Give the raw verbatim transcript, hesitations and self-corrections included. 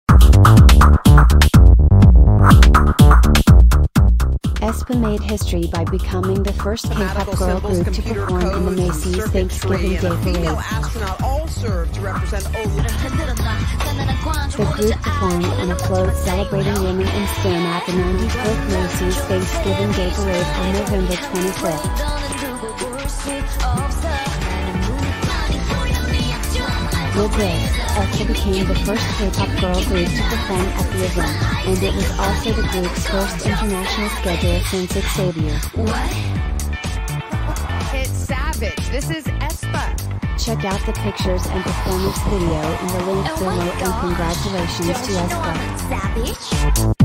aespa made history by becoming the first K-pop girl group to perform in the Macy's Thanksgiving Day Parade. The group performed on a float celebrating women in STEM at the ninety-fourth Macy's Thanksgiving Day Parade on November twenty-fifth. With this, aespa became the first K-pop girl group to perform at the event, and it was also the group's first international schedule since its debut. It's savage. This is aespa. Check out the pictures and performance video in the link below, and congratulations to aespa. Savage.